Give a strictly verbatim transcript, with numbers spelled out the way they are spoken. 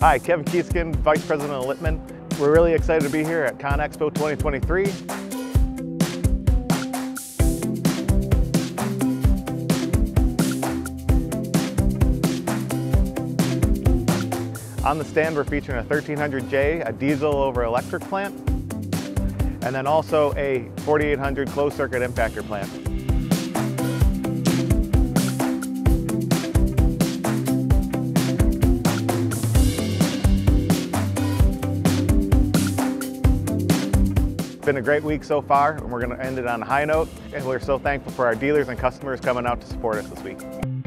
Hi, Kevin Kieskin, Vice President of Lippmann. We're really excited to be here at ConExpo twenty twenty-three. On the stand, we're featuring a thirteen hundred J, a diesel over electric plant, and then also a forty-eight hundred closed circuit impactor plant. It's been a great week so far, and we're going to end it on a high note, and we're so thankful for our dealers and customers coming out to support us this week.